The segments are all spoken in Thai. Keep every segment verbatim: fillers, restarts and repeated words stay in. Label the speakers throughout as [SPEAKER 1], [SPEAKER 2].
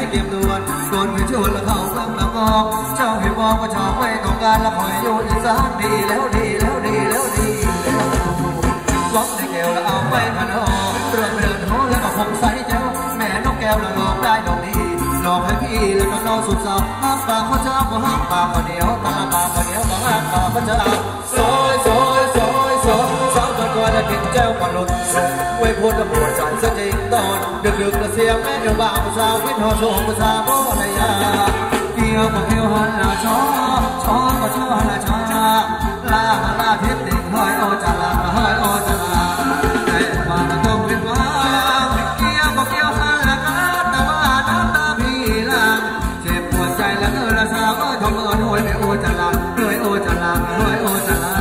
[SPEAKER 1] เตรียมตัวโดนไปชวนแล้วเขาเพิ่งมามองเจ้าให้มองว่าชอบไม่ต้องการละคอยอยู่อีสานดีแล้วดีแล้วดีแล้วดีวักในแก้วแล้วเอาไปพันหอเรื่องเดินหอแล้วก็คงใส่เจ้าแม่นกแก้วแล้วลองได้ดอกดีลองให้พี่แล้วก็น้องสุดสาวห้ามปากเขาเจ้าก็ห้ามปากคนเดียวตาปากคนเดียวก็ห้ามปากเขาเจ้าซอยซอยซอยซอยสาวตัวจะกินเจ้าก็หลุดไว้พูดกับหัวใจซะจริงตอนดึกดึกกระเสียงแม่เดี๋ยวบ่าวสาวคิดหอโชว์ภาษาโบราณยาเกี่ยวกับเกี่ยวหันหน้าช้อช้อก็ช้อหน้าช้าลาลาทิพย์ติดห้อยโอจะลาห้อยโอจะลาแต่ว่าต้องเป็นว่าเกี่ยวกับเกี่ยวหันหน้าแต่ว่าน้ำตาพี่ลังเจ็บปวดใจแล้วเออละสาวเออทำเออห้อยโอจะลาห้อยโอจะลาห้อยโอจะลา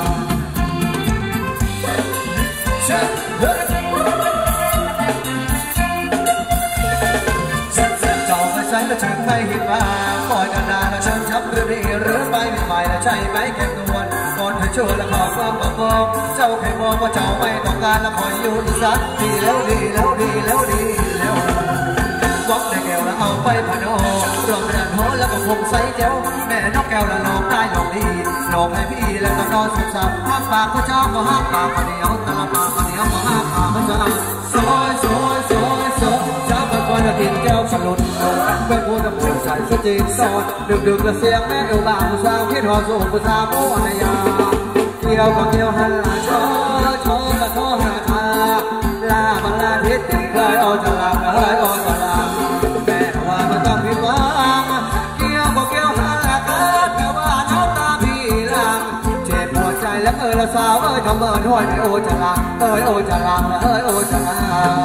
[SPEAKER 1] แล้วฉันไม่เห็นว่าคอยกันนานแล้วฉันชับหรือดีหรือไปไม่ไปแล้วใช่ไหมแค่ตัวก่อนเธอช่วยแล้วขอความบอกบอกเจ้าแค่มองว่าเจ้าไม่ต้องการแล้วคอยอยู่อีสานดีแล้วดีแล้วดีแล้วดีแล้ววักในแก้วแล้วเอาไปพนอรวมเดินหัวแล้วก็คงใส่เจ้าแม่นกแก้วแล้วลองได้ลองดีลองให้พี่แล้วก็นอนสุขสันต์ห้ามปากก็เจ้าก็ห้ามปากคนเดียวตาปากคนเดียวก็ห้ามปากก็เจ้าซอยซอยซอยซอยเจ้าเป็นคนกินแก้วสลุดเป็นผู้ดำเนินใจสจิตสอดดึกดึกกระเสียงแม่เอวบ่าวผู้สาวคิดหอสูงผู้สาวโมอันยาเกี่ยวกับเกี่ยวหันหลังช้อช้อกับช้อหาทาลาบังลาทิศติดเคยโอจะลาเคยโอจะลาแม่ว่ามันต้องผิดหวังเกี่ยวกับเกี่ยวหันหลังแต่ว่าน้ำตาพี่ลังเจ็บปวดใจแล้วเออละสาวเอ้ยทำเออด้วยโอจะลาเอ้ยโอจะลาเอ้ยโอจะลา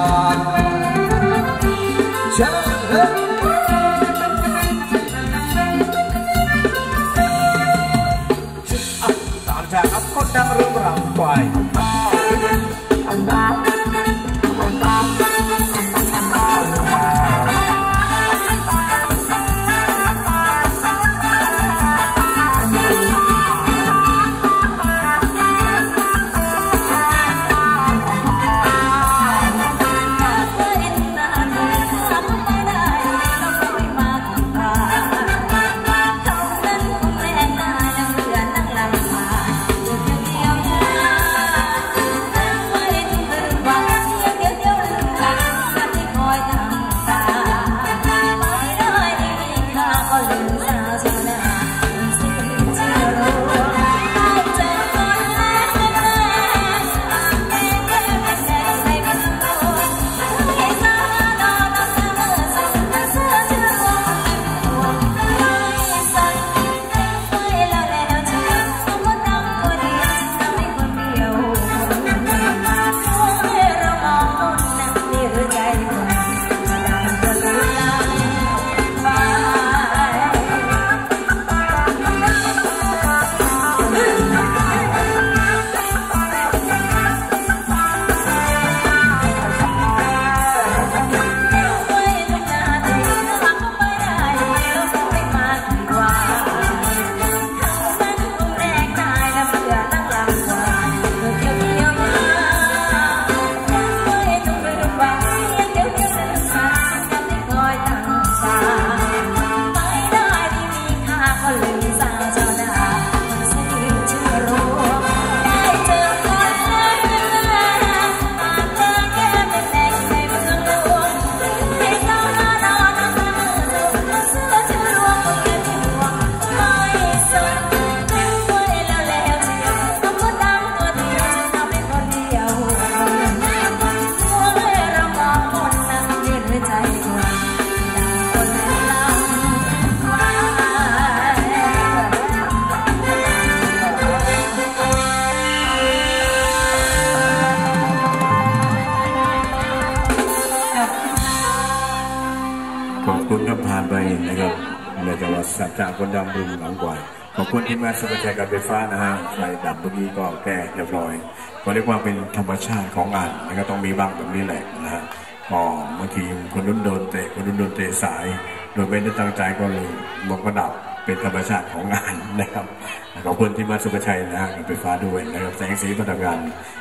[SPEAKER 1] เชื่อจากคนดังเรื่องราวควายสัจจะคนดำบึงหลังกว่าขอบคุณที่มาสุภชัยการไฟฟ้านะฮะใส่ดับเมื่อกี้ก็แก้เรียบร้อยก็เรียกว่าเป็นธรรมชาติของงานแล้วก็ต้องมีบ้างแบบนี้แหละนะฮะก็บางทีคนรุ่นโดนเตะคนรุ่นโดนเตะสายโดยไม่ได้ตั้งใจก็เลยบอกระดับเป็นธรรมชาติของงานนะครับขอบคุณที่มาสุภชัยนะฮะการไฟฟ้าด้วยนะครับแสงสีพลังงาน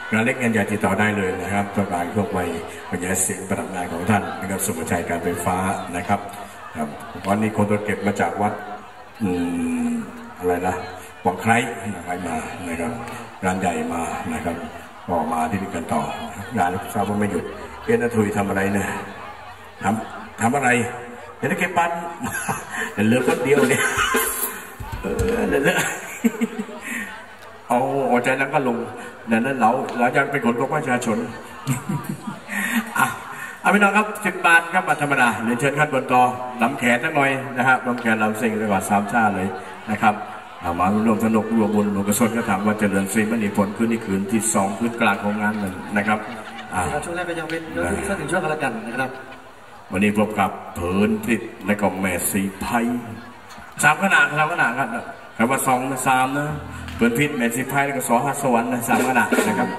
[SPEAKER 2] งานเล็กงานใหญ่ติดต่อได้เลยนะครับต้องการพวกไว้บรรยายเสียงประดับงานของท่านนะครับสมุทรชัยการไฟฟ้านะครับครับวันนี้คนตัวเก็บมาจากวัดอืมอะไรนะวังไคร้อะไรมานะครับงานใหญ่มานะครับออกมาที่นี่กันต่องานทราบว่าไม่หยุดเอ็นทุยทำอะไรเนี่ยทำทำอะไรเห็นเก็บปันเหลือคนเดียวเนี่ยเออเหลือเอาเอาใจนั้นก็ลงนั่นนั่นเราเราจะเป็นคนของประชาชนอ่ะเอาไปน้องครับสิบบาทครับบัตรธรรมดาเรียนเชิญขั้นบนต่อลำแขนสักหน่อยนะครับลำแขนลำเซ็งเลยว่าสามชาติเลยนะครับเอามารวมสนุกรวมบุญรวมกระสนก็ถามว่าเจริญศรีมณีผลคืนนี้คืนที่สองคืนกลางของงานนั้นนะครับ
[SPEAKER 1] ช่วงแรกก็ยังเป็นช่วงถึงช่วงกันละกันนะครับ
[SPEAKER 2] วันนี้พบกับเผินทิศและก็แม่สีไพ่สามขนาดสามขนาดครับคำว่าสองสามนะเผินพิษแม่สีไพ่แล้วก็สอหัสวรรค์นะสามขนาดนะครับ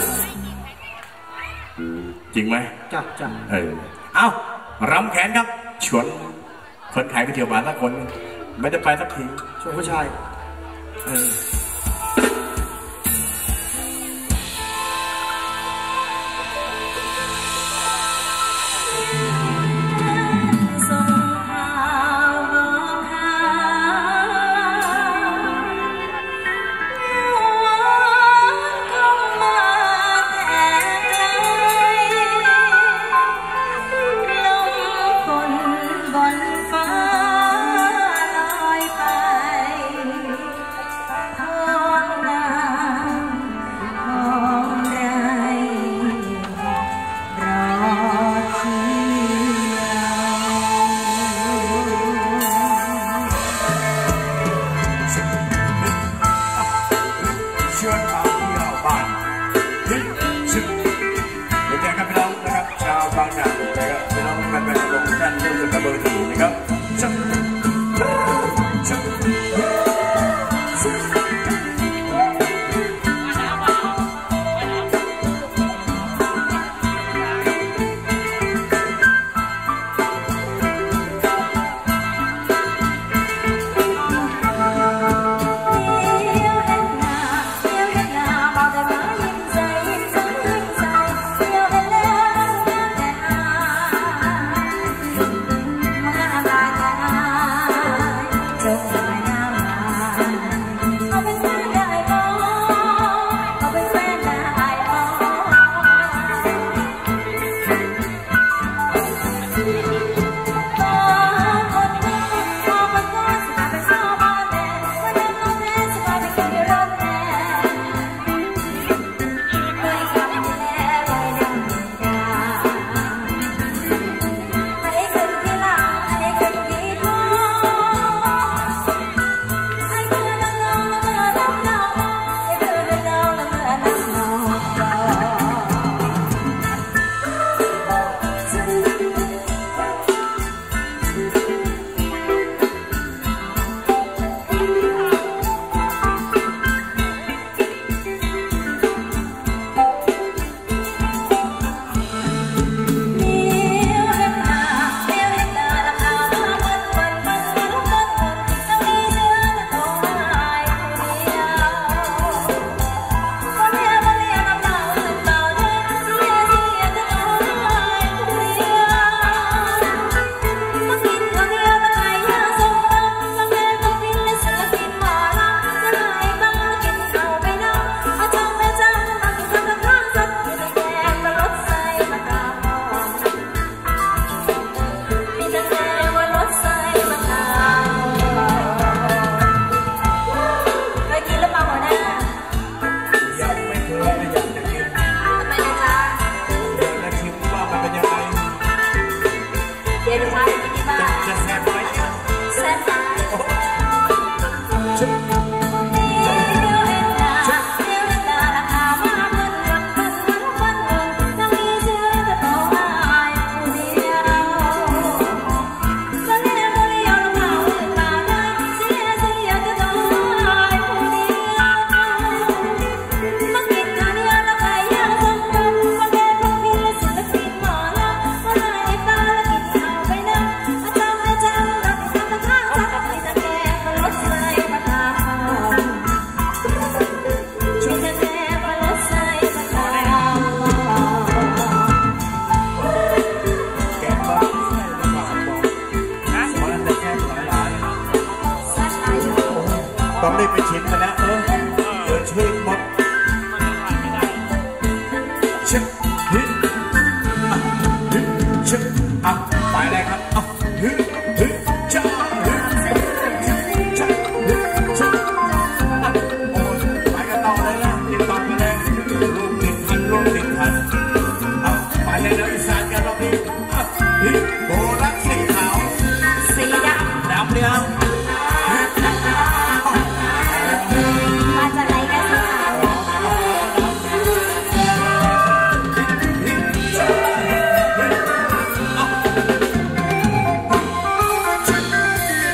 [SPEAKER 2] จริงไหม
[SPEAKER 1] จ้ะจ้ะ
[SPEAKER 2] เออเอ้ารำแขนครับชวนคนขายไปเที่ยวบ้านสักคนไม่ได้ไปสักที
[SPEAKER 1] ชวนผู้ชาย
[SPEAKER 2] เออต้องรีบไปชิมกันนะ